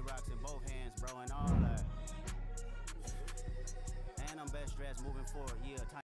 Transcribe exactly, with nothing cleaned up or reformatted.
rocks in both hands, bro, and all that. And I'm best dressed moving forward, yeah.